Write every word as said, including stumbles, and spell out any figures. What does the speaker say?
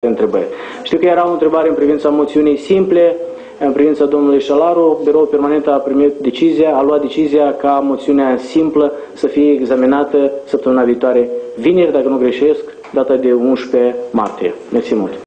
întrebări. Știu că era o întrebare în privința moțiunii simple, în privința domnului Șalaru. Biroul Permanent a primit decizia, a luat decizia ca moțiunea simplă să fie examinată săptămâna viitoare, vineri, dacă nu greșesc, data de unsprezece martie. Mersi mult!